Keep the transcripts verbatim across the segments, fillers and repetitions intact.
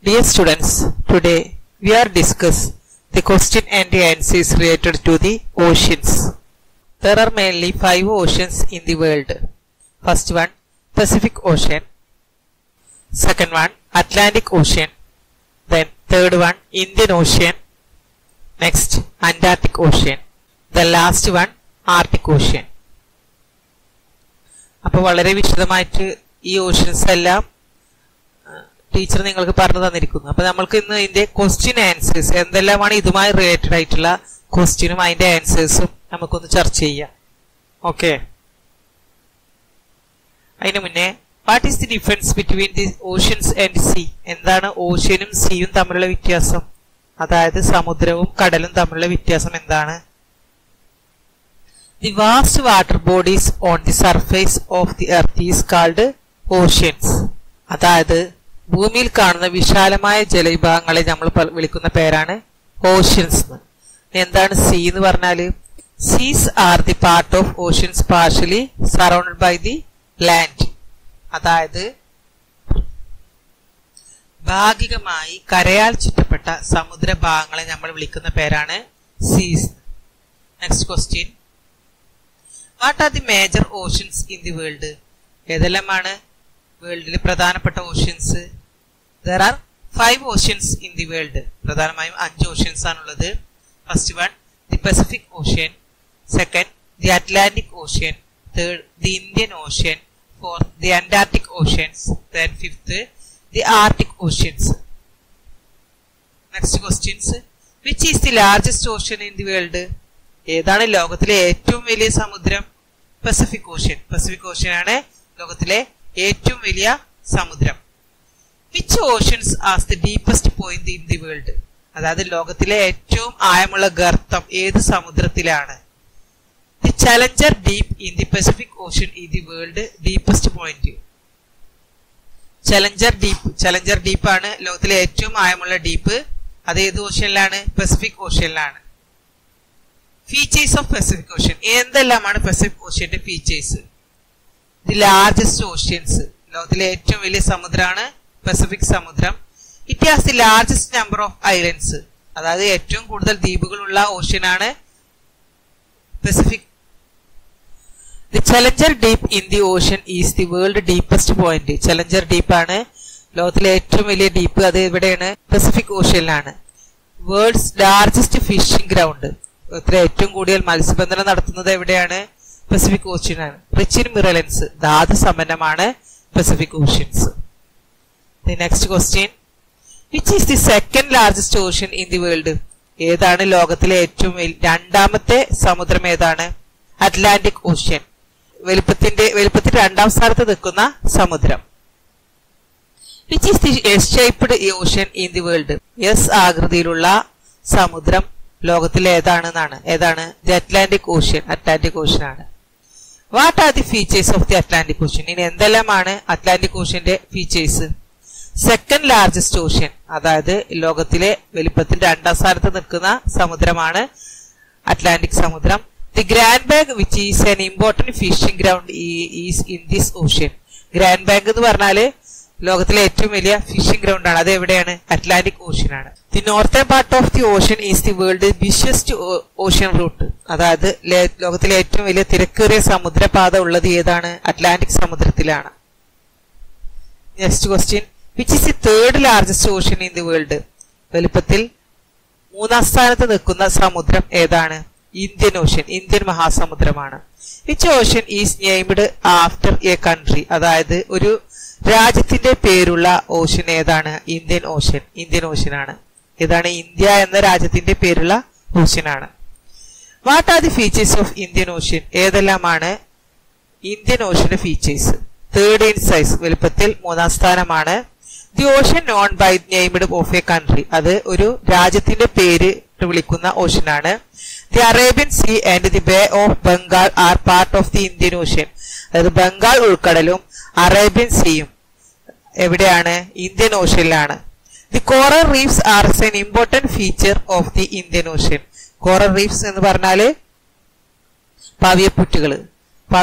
Dear students, today we are discuss the question and the answers related to the oceans. There are mainly five oceans in the world. First one, Pacific Ocean. Second one, Atlantic Ocean. Then third one, Indian Ocean. Next, Antarctic Ocean. The last one, Arctic Ocean. അപ്പോൾ വളരെ വിശദമായിട്ട് ഈ oceans എല്ലാം teacher നിങ്ങൾക്ക് പറഞ്ഞു തന്നിരിക്കുന്നു. അപ്പൊ നമ്മൾക്ക് ഇന്ന് ഇതിന്റെ ക്വസ്റ്റ്യൻ ആൻസേഴ്സ് എന്തെല്ലാമാണ് ഇതുമായി റിലേറ്റഡ് ആയിട്ടുള്ള ക്വസ്റ്റ്യനും അതിന്റെ ആൻസേഴ്സും നമുക്കൊന്ന് ചർച്ച ചെയ്യാം. ഓക്കെ, അതിന് മുന്നേ what is the difference between the oceans and sea? എന്താണ് ഓഷ്യനും സീയും തമ്മിലുള്ള വ്യത്യാസം? അതായത് സമുദ്രവും കടലും തമ്മിലുള്ള വ്യത്യാസം എന്താണ്? The vast water bodies on the surface of the earth is called oceans. അതായത് ഭൂമിയിൽ കാണുന്ന വിശാലമായ ജലവിഭാഗങ്ങളെ നമ്മൾ വിളിക്കുന്ന പേരാണ് ഓഷ്യൻസ്. എന്താണ് സീ എന്ന് പറഞ്ഞാല്? Seas are the part of oceans partially surrounded by the land. അതായത് ഭാഗികമായി കരയാൽ ചുറ്റപ്പെട്ട സമുദ്ര ഭാഗങ്ങളെ നമ്മൾ വിളിക്കുന്ന പേരാണ് seas. Next question, what are the major oceans in the world? ഏതെല്ലാമാണ് വേൾഡിലെ പ്രധാനപ്പെട്ട oceans? There are five oceans in the world. പ്രധാനമായും അഞ്ച് ഓഷ്യൻസ് ആണുള്ളത്. First one, the Pacific Ocean. Second, the Atlantic Ocean. Third, the Indian Ocean. Fourth, the Antarctic oceans. Then fifth, the Arctic oceans. Next questions, which is the largest ocean in the world? ഏതാണ് ലോകത്തിലെ ഏറ്റവും വലിയ സമുദ്രം? Pacific ocean. Pacific ocean ആണ് ലോകത്തിലെ ഏറ്റവും വലിയ സമുദ്രം. Which oceans are the deepest point in the world? അതായത് ലോകത്തിലെ ഏറ്റവും ആഴമുള്ള ഗർത്തം ഏത് സമുദ്രത്തിലാണ്? The Challenger Deep in the Pacific Ocean in the world deepest point. Challenger Deep Challenger Deep ആണ് ലോകത്തിലെ ഏറ്റവും ആഴമുള്ള ഡീപ്പ്. അത് ഏത് ഓഷ്യനിലാണ്? പസഫിക് ഓഷ്യനിലാണ്. Features of Pacific Ocean. എന്തെല്ലാമാണ് പസഫിക് ഓഷ്യന്റെ ഫീച്ചേഴ്സ്? The largest oceans. ലോകത്തിലെ ഏറ്റവും വലിയ സമുദ്രമാണ് പസഫിക് സമുദ്രം. It has the largest number of islands. അതായത് ഏറ്റവും കൂടുതൽ ദ്വീപുകളുള്ള ഓഷ്യനാണ് Pacific. The Challenger Deep in the ocean is the world deepest point. Challenger Deep ആണ് ലോകത്തിലെ ഏറ്റവും വലിയ ഡീപ്പ്. അത് എവിടെയാണ്? പസഫിക് ഓഷ്യനിലാണ്. World's largest fishing ground. ഏറ്റവും കൂടുതൽ മത്സ്യബന്ധനം നടത്തുന്നത് എവിടെയാണ്? പസഫിക് ഓഷ്യനാണ്. Rich in minerals. ധാതു സമ്പന്നമാണ് Pacific oceans. Next question, which is the second largest ocean in the world? ഏതാണ് ലോകത്തിലെ ഏറ്റവും രണ്ടാമത്തെ സമുദ്രം? ഏതാണ്? Atlantic Ocean. വലുപ്പത്തിന്റെ വലുപ്പത്തിൽ രണ്ടാം സ്ഥാനത്ത് നിൽക്കുന്ന സമുദ്രം. Which is the S shaped ocean in the world? S ആകൃതിയിലുള്ള സമുദ്രം ലോകത്തിലെ ഏതാണെന്നാണ്. ഏതാണ്? The Atlantic Ocean. Atlantic Ocean ആണ്. What are the features of the Atlantic Ocean? ഇനി എന്തെല്ലാമാണ് അറ്റ്ലാന്റിക് ഓഷ്യന്റെ ഫീച്ചേഴ്സ്? Second largest ocean. അതായത് ലോകത്തിലെ വലിപ്പത്തിൽ രണ്ടാം സ്ഥാനത്ത് നിൽക്കുന്ന സമുദ്രമാണ് അറ്റ്ലാന്റിക് സമുദ്രം. The Grand Bank which is an important fishing ground is in this ocean. Grand Bank എന്ന് പറഞ്ഞാല് ലോകത്തിലെ ഏറ്റവും വലിയ ഫിഷിംഗ് ഗ്രൗണ്ട് ആണ്. അത് എവിടെയാണ്? അറ്റ്ലാന്റിക് ഓഷ്യൻ ആണ്. The northern part of the ocean is the world busiest ocean route. അതായത് ലോകത്തിലെ ഏറ്റവും വലിയ തിരക്കേറിയ സമുദ്രപാത ഉള്ളത് ഏതാണ്? അറ്റ്ലാന്റിക് സമുദ്രത്തിലാണ്. Next question, which is the third largest ocean in the world? വലുപ്പത്തിൽ മൂന്നാം സ്ഥാനത്ത് നിൽക്കുന്ന സമുദ്രം ഏതാണ്? Indian Ocean. ഇന്ത്യൻ മഹാസമുദ്രമാണ്. Which ocean is named after a country? അതായത് ഒരു രാജ്യത്തിന്റെ പേരുള്ള ഓഷ്യൻ ഏതാണ്? Indian Ocean. ഇന്ത്യൻ ഓഷ്യൻ ആണ്. ഇതാണ് ഇന്ത്യ എന്ന രാജ്യത്തിന്റെ പേരുള്ള ഓഷ്യൻ ആണ്. What are the features of Indian Ocean? ഏതെല്ലാമാണ് ഇന്ത്യൻ ഓഷ്യന്റെ ഫീച്ചേഴ്സ്? Third in size. വലുപ്പത്തിൽ മൂന്നാം സ്ഥാനമാണ്. The ocean known by named of a country. അത് ഒരു രാജ്യത്തിന്റെ പേര് വിളിക്കുന്ന ഓഷ്യൻ ആണ്. The Arabian Sea and the Bay of Bengal are part of the Indian Ocean. അതായത് ബംഗാൾ ഉൾക്കടലും അറേബ്യൻ സീയും എവിടെയാണ്? ഇന്ത്യൻ ഓഷ്യനിലാണ്. The coral reefs are an important feature of the Indian Ocean. Coral reefs എന്ന് പറഞ്ഞാല് പാവിയപ്പുറ്റുകൾ.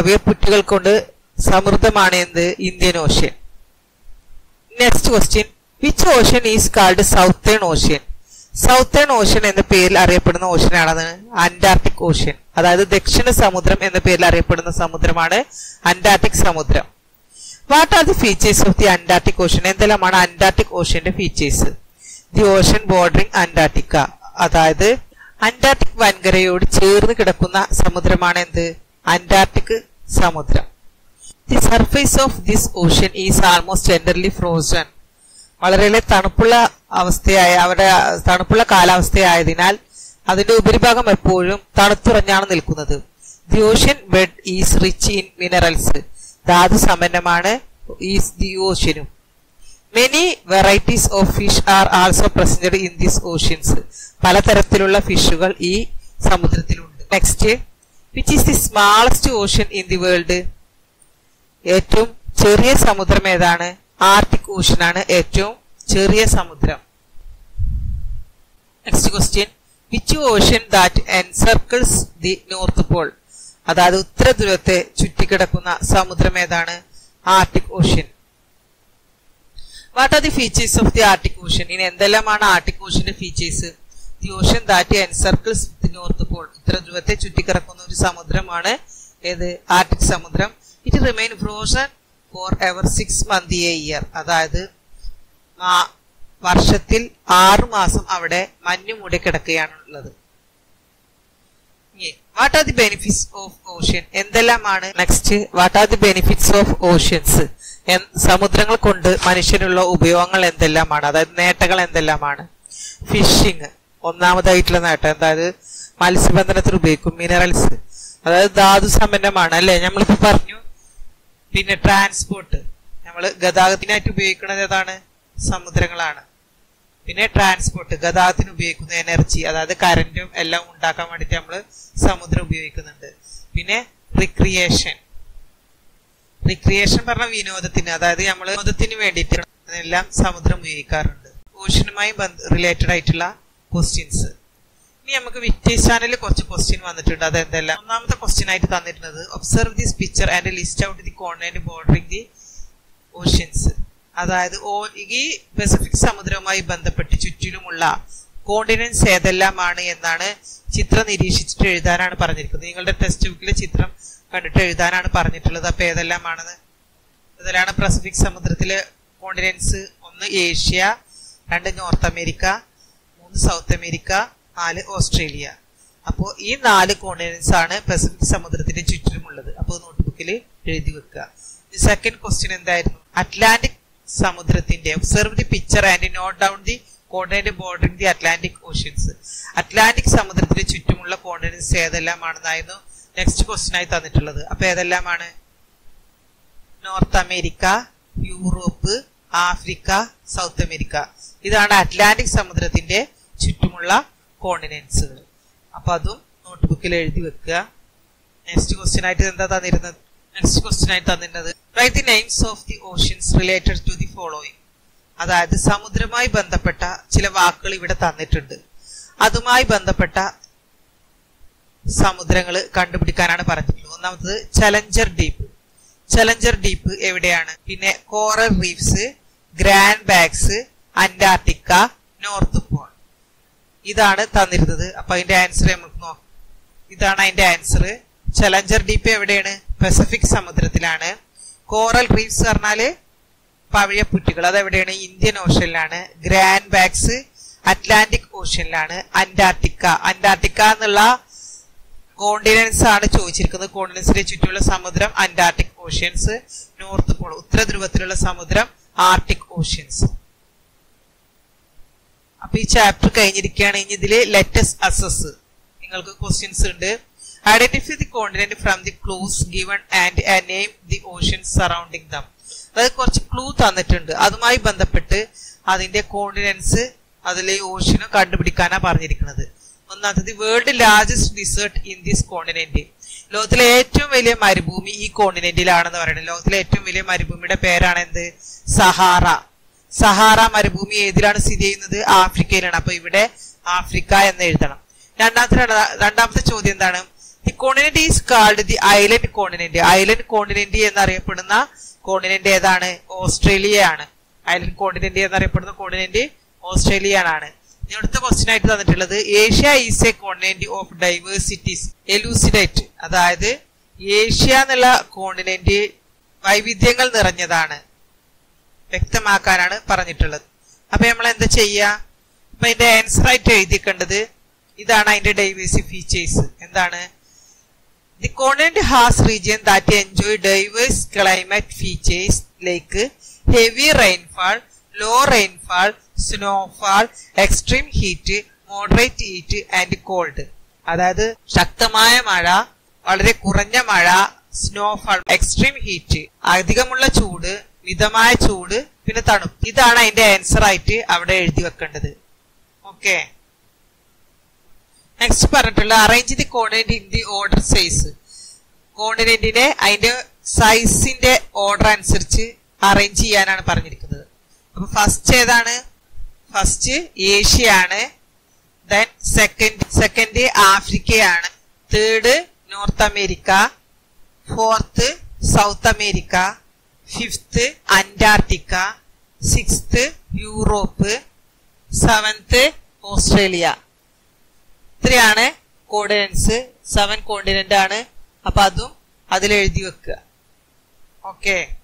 പാവിയപ്പുറ്റുകൾ കൊണ്ട് സമൃദ്ധമാണ് എന്ത്? Indian Ocean. Next question, which ocean is called southern ocean? Southern ocean എന്ന പേരിൽ അറിയപ്പെടുന്ന ഓഷ്യനാണ് അന്റാർട്ടിക് ഓഷ്യൻ. അതായത് ദക്ഷിണ സമുദ്രം എന്ന പേരിൽ അറിയപ്പെടുന്ന സമുദ്രമാണ് അന്റാർട്ടിക് സമുദ്രം. What are the features of the Antarctic Ocean? എന്തെല്ലാമാണ് അന്റാർട്ടിക് ഓഷ്യന്റെ features? The ocean bordering Antarctica, അതായത് അന്റാർട്ടിക് വൻകരയോട് ചേർന്ന് കിടക്കുന്ന സമുദ്രമാണ് എന്ത്? അന്റാർട്ടിക് സമുദ്രം. The surface of this ocean is almost entirely frozen. വളരെ തണുപ്പുള്ള അവസ്ഥയായ അവിടെ തണുപ്പുള്ള കാലാവസ്ഥയായതിനാൽ അതിന്റെ ഉപരിഭാഗം എപ്പോഴും തണുത്തുറഞ്ഞാണ് നിൽക്കുന്നത്. The ocean bed is rich in minerals. ധാതു സമ്പന്നമാണ് ഈസ് ദി ഓഷ്യനും. Many varieties of fish are also presented in this oceans. പലതരത്തിലുള്ള ഫിഷുകൾ ഈ സമുദ്രത്തിലുണ്ട്. Next, which is the smallest ocean in the world? ഏറ്റവും ചെറിയ സമുദ്രം ഏതാണ്? ആർട്ടിക് ഓഷ്യൻ ആണ് ഏറ്റവും ചെറിയ സമുദ്രം. Next question, which ocean that encircles the north pole? അതായത് ഉത്തര ധ്രുവത്തെ ചുറ്റിക്കിടക്കുന്ന സമുദ്രം ഏതാണ്? Arctic Ocean. What are the features of the Arctic Ocean? ഇനി എന്തെല്ലാമാണ് ആർട്ടിക് ഓഷ്യന്റെ features? The ocean that encircles the north Paul. ഉത്തര ധ്രുവത്തെ ചുറ്റിക്കിടക്കുന്ന ഒരു സമുദ്രമാണ് ഏത്? ആർട്ടിക് സമുദ്രം. It remain frozen for ever six month a year. അതായത് വർഷത്തിൽ ആറു മാസം അവിടെ മഞ്ഞു മൂടി കിടക്കുകയാണുള്ളത്. What are the benefits of ocean? എന്തെല്ലാമാണ്? Next, what are the benefits of oceans? സമുദ്രങ്ങൾ കൊണ്ട് മനുഷ്യനുള്ള ഉപയോഗങ്ങൾ എന്തെല്ലാമാണ്? അതായത് നേട്ടങ്ങൾ എന്തെല്ലാമാണ്? ഫിഷിങ് ഒന്നാമതായിട്ടുള്ള നേട്ടം, അതായത് മത്സ്യബന്ധനത്തിന് ഉപയോഗിക്കും. മിനറൽസ്, അതായത് ധാതു സമ്പന്നമാണ് അല്ലെ, നമ്മളിപ്പോ പറഞ്ഞു. പിന്നെ ട്രാൻസ്പോർട്ട്, നമ്മൾ ഗതാഗതത്തിനായിട്ട് ഉപയോഗിക്കുന്നത് ഏതാണ്? സമുദ്രങ്ങളാണ്. പിന്നെ ട്രാൻസ്പോർട്ട്, ഗതാഗതത്തിന് ഉപയോഗിക്കുന്ന എനർജി, അതായത് കറന്റും എല്ലാം ഉണ്ടാക്കാൻ വേണ്ടിട്ട് നമ്മൾ സമുദ്രം ഉപയോഗിക്കുന്നുണ്ട്. പിന്നെ റിക്രിയേഷൻ, റിക്രിയേഷൻ പറഞ്ഞ വിനോദത്തിന്, അതായത് നമ്മൾ വിനോദത്തിന് വേണ്ടിയിട്ട് എല്ലാം സമുദ്രം ഉപയോഗിക്കാറുണ്ട്. ഓഷ്യനുമായി റിലേറ്റഡ് ആയിട്ടുള്ള ക്വസ്റ്റ്യൻസ്. ഇനി നമുക്ക് വിക്ടേഴ്സ് ചാനലിൽ കുറച്ച് ക്വസ്റ്റ്യൻ വന്നിട്ടുണ്ട്. അതെന്തെല്ലാം? ഒന്നാമത്തെ ക്വസ്റ്റ്യൻ ആയിട്ട് തന്നിരുന്നത്, observe this picture and list out the continent bordering the oceans. അതായത് ഈ പസഫിക് സമുദ്രവുമായി ബന്ധപ്പെട്ട് ചുറ്റിലുമുള്ള കോണ്ടിനെന്റ്സ് ഏതെല്ലാമാണ് എന്നാണ് ചിത്രം നിരീക്ഷിച്ചിട്ട് എഴുതാനാണ് പറഞ്ഞിരിക്കുന്നത്. നിങ്ങളുടെ ടെക്സ്റ്റ് ബുക്കിലെ ചിത്രം കണ്ടിട്ട് എഴുതാനാണ് പറഞ്ഞിട്ടുള്ളത്. അപ്പൊ ഏതെല്ലാമാണെന്ന്? ഇതിലാണ് പസഫിക് സമുദ്രത്തിലെ കോണ്ടിനെന്റ്സ്. ഒന്ന് ഏഷ്യ, രണ്ട് നോർത്ത് അമേരിക്ക, മൂന്ന് സൗത്ത് അമേരിക്ക, നാല് ഓസ്ട്രേലിയ. അപ്പോ ഈ നാല് കോണ്ടിനെന്റ്സ് ആണ് പസഫിക് സമുദ്രത്തിന്റെ ചുറ്റിലുമുള്ളത്. അപ്പൊ നോട്ട്ബുക്കിൽ എഴുതി വെക്കുക. സെക്കൻഡ് ക്വസ്റ്റ്യൻ എന്തായിരുന്നു? അറ്റ്ലാന്റിക് സമുദ്രത്തിന്റെ observe the picture and note down the continent bordering the Atlantic oceans. Atlantic സമുദ്രത്തിന് ചുറ്റുമുള്ള കോണ്ടിനെന്റ്സ് ഏതെല്ലാമാണെന്നായിരുന്നു നെക്സ്റ്റ് ക്വസ്റ്റ്യൻ ആയി തന്നിട്ടുള്ളത്. അപ്പൊ ഏതെല്ലാമാണ്? North America, Europe, Africa, South America. ഇതാണ് അറ്റ്ലാന്റിക് സമുദ്രത്തിന്റെ ചുറ്റുമുള്ള കോണ്ടിനെന്റ്സുകൾ. അപ്പൊ അതും നോട്ട്ബുക്കിൽ എഴുതി വെക്കുക. നെക്സ്റ്റ് ക്വസ്റ്റ്യൻ ആയിട്ട് എന്താ തന്നിരുന്നത്? നെക്സ്റ്റ് ക്വസ്റ്റ്യൻ ആയിട്ട് തന്നിരുന്നത്, write the names of the oceans related to the following. അതായത് സമുദ്രവുമായി ബന്ധപ്പെട്ട ചില വാക്കുകൾ ഇവിടെ തന്നിട്ടുണ്ട്. അതുമായി ബന്ധപ്പെട്ട സമുദ്രങ്ങൾ കണ്ടുപിടിക്കാനാണ് പറഞ്ഞിട്ടുള്ളത്. ഒന്നാമത്തത് ചലഞ്ചർ ഡീപ്പ്. ചലഞ്ചർ ഡീപ്പ് എവിടെയാണ്? പിന്നെ coral reefs, Grand Banks, Antarctica, North Pole. ഇതാണ് തന്നിരുന്നത്. അപ്പൊ അതിന്റെ ആൻസർ നമുക്ക് നോക്കാം. ഇതാണ് അതിന്റെ ആൻസർ. ചലഞ്ചർ ഡീപ്പ് എവിടെയാണ്? പസഫിക് സമുദ്രത്തിലാണ്. കോറൽ റീഫ്സ് പറഞ്ഞാല് പവിഴപ്പുറ്റുകൾ, അതെവിടെയാണ്? ഇന്ത്യൻ ഓഷ്യനിലാണ്. ഗ്രാൻഡ് ബാങ്ക്സ് അറ്റ്ലാന്റിക് ഓഷ്യനിലാണ്. അന്റാർട്ടിക്ക, അന്റാർട്ടിക്ക എന്നുള്ള കോണ്ടിനെന്റ്സ് ആണ് ചോദിച്ചിരിക്കുന്നത്. കോണ്ടിനെന്റ്സിന്റെ ചുറ്റുമുള്ള സമുദ്രം അന്റാർട്ടിക് ഓഷ്യൻസ്. നോർത്ത് പോൾ ഉത്തര ധ്രുവത്തിലുള്ള സമുദ്രം ആർട്ടിക് ഓഷ്യൻസ്. അപ്പൊ ഈ ചാപ്റ്റർ കഴിഞ്ഞിരിക്കുകയാണ്. ഇനി ഇതില് ലെറ്റസ് അസസ് നിങ്ങൾക്ക് ക്വസ്റ്റ്യൻസ് ഉണ്ട്. Identify the continent from the clues given and name the oceans surrounding them. അതായത് കുറച്ച് ക്ലൂ തന്നിട്ടുണ്ട്, അതുമായി ബന്ധപ്പെട്ട് അതിന്റെ കോണ്ടിനെന്റ്സ് അതിലെ ഓഷ്യനും കണ്ടുപിടിക്കാനാണ് പറഞ്ഞിരിക്കുന്നത്. ഒന്നാമത്തത്, world largest desert in this continent. ലോകത്തിലെ ഏറ്റവും വലിയ മരുഭൂമി ഈ കോണ്ടിനെന്റിലാണെന്ന് പറയുന്നത്. ലോകത്തിലെ ഏറ്റവും വലിയ മരുഭൂമിയുടെ പേരാണ് എന്ത്? സഹാറ. സഹാറ മരുഭൂമി ഏതിലാണ് സ്ഥിതി ചെയ്യുന്നത്? ആഫ്രിക്കയിലാണ്. അപ്പൊ ഇവിടെ ആഫ്രിക്ക എന്ന് എഴുതണം. രണ്ടാമത്തെ രണ്ടാമത്തെ ചോദ്യം എന്താണ്? The continent is called the island continent. Island continent എന്നറിയപ്പെടുന്ന കോണ്ടിനെന്റ് ഏതാണ്? ഓസ്ട്രേലിയ ആണ്. ഐലൻഡ് കോണ്ടിനെന്റ് എന്നറിയപ്പെടുന്ന കോണ്ടിനെന്റ് ഓസ്ട്രേലിയ ആണ്. അടുത്ത ക്വസ്റ്റ്യൻ ആയിട്ട് തന്നിട്ടുള്ളത് Asia is a continent of diversities elucidate. അതായത് ഏഷ്യ എന്നുള്ള കോണ്ടിനെന്റ് വൈവിധ്യങ്ങൾ നിറഞ്ഞതാണ് വ്യക്തമാക്കാനാണ് പറഞ്ഞിട്ടുള്ളത്. അപ്പൊ നമ്മൾ എന്താ ചെയ്യാ? അപ്പൊ അതിന്റെ ആൻസർ ആയിട്ട് എഴുതിക്കേണ്ടത് ഇതാണ്. അതിന്റെ ഡൈവേഴ്സി ഫീച്ചേഴ്സ് എന്താണ്? The continent has region that enjoy diverse climate features like heavy rainfall, low rainfall, snowfall, extreme heat, moderate heat and cold. അതായത് ശക്തമായ മഴ, വളരെ കുറഞ്ഞ മഴ, സ്നോഫാൾ, എക്സ്ട്രീം ഹീറ്റ്, അധികമുള്ള ചൂട്, മിതമായ ചൂട്, പിന്നെ തണുപ്പ്. ഇതാണ് അതിന്റെ ആൻസർ ആയിട്ട് അവിടെ എഴുതി വെക്കേണ്ടത്. ഓക്കെ, നെക്സ്റ്റ് പറഞ്ഞിട്ടുള്ള arrange the continent in the order size. കോണ്ടിനെന്റിനെ അതിന്റെ സൈസിന്റെ ഓർഡർ അനുസരിച്ച് അറേഞ്ച് ചെയ്യാനാണ് പറഞ്ഞിരിക്കുന്നത്. അപ്പൊ ഫസ്റ്റ് ഏതാണ്? ഫസ്റ്റ് ഏഷ്യ ആണ്. ദെൻ സെക്കൻഡ് സെക്കൻഡ് ആഫ്രിക്കയാണ്. Third North America. Fourth South America. Fifth Antarctica. Sixth Europe. Seventh Australia. ഇത്രയാണ് കോർഡിനൻസ്. സെവൻ കോണ്ടിനെന്റ് ആണ്. അപ്പൊ അതും അതിൽ എഴുതി വെക്കുക. ഓക്കെ.